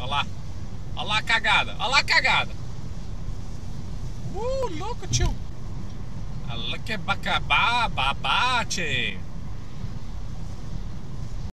Olha lá. Olha lá a cagada. Olha lá a cagada. Louco, tio. Olha que bacabá, babate.